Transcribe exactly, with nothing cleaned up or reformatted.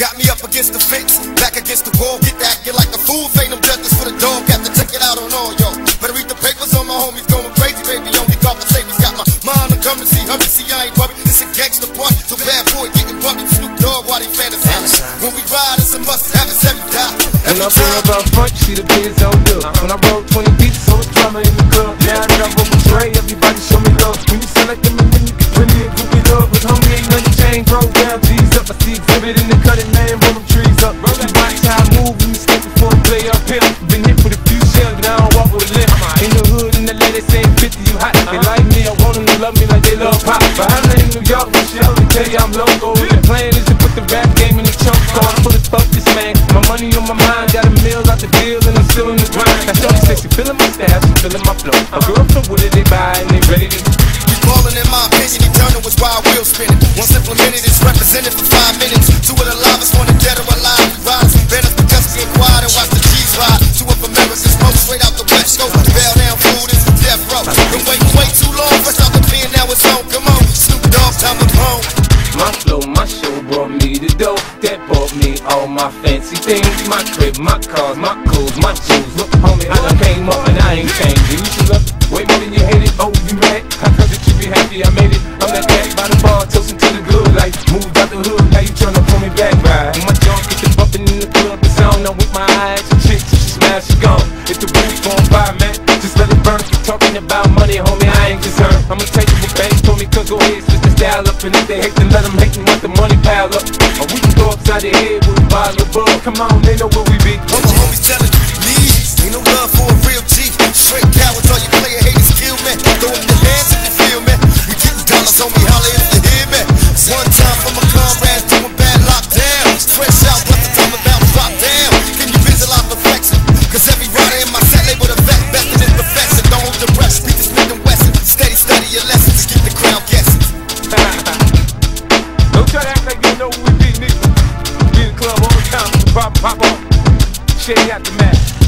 got me up against the fence, back against the wall. Get that, get like a fool, ain't no justice for the dog. Got to check it out on all y'all. Better read the papers on my homies going crazy, baby. Only thought my savings got my mind on come and see. Hurry, see, I ain't rubbing. It's a gangster part, so bad boy getting bumpy. Snoop Dogg while they fantasize. When we ride, it's a must have. It's every time. When I pull up out front, you see the biz on look. When I roll twenty beats, so it's drama in the club. Now that I roll with Dre, everybody show me love. When you sound like them, and then you can bring me a group it up. With homie, ain't nothing changed, bro. Down, G's up. I see exhibit in the cutting, man. Roll them trees up. You watch how I move when you step before I play up here. Been hit with a few shells, but I don't walk with a limp. In the hood, in the lady saying fifty, you hot. They like me, I want them to love me like they love pop. But I'm in New York, with shit, let me tell you I'm local. The plan is to put the rap game in the choke. So I'm full of fuck this man. My money on my mind, got a meal out the deal, and I'm still in the grind. Now shorty says she feeling my style, she feeling my flow. A girl from Wooded, they buy and they ready to. We ballin' in my opinion, eternal was why I wheel spinning. Once implemented, it's represented for five minutes. Two of the livest, one of dead or alive. We ride us, banners because we get quiet and watch the G's ride. Two of America's smoke straight out the West Coast. Bell down food is the death row. Been waiting way too long, fresh out the pen, now it's on. Come on, Snoop Dogg, time to home. My flow, my show brought me the dough. That bought me all my fancy things. My crib, my cars, my clothes, my shoes. Look, homie, I done came up and I ain't changed. You used to love it way more than you hate it. Oh, you mad? I heard that you be happy I made it. I'm that cat by the bar, toasting to the good life. Moved out the hood, now you tryna pull me back, right? When my junk get the bumpin' in the club, it's on. I'm with my eyes, your chick, she smash, she gone. If the roof gon' fire, man, just let it burn. If you're talking about money, homie, I ain't concerned. I'ma take it with banks, told me cause go ahead, switch the style up. And if they hate, then let them hate and let the money pile up. Or we can go upside the head with a bottle of bug. Come on, they know where we be. All my homies telling you, please, ain't no love for a real G. Straight cowards, all you player haters kill me. Throw up your hands if you feel me. We getting dollars on me, holla if you hear me. It's one time for my comrades doing bad lockdown. Fresh out, what the time about drop down. Can you visit life perfection? Cause every rider in my set label the vet, best in his profession. Don't hold your breath, beat the Smith and Wesson. Steady, study your lessons, keep the crowd guessing. Don't try to act like you know who we be, nigga. Be in the club all the time, pop, pop off. Shady out the mat.